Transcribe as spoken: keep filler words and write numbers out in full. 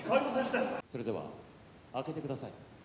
河合選手です。 それでは開けてください。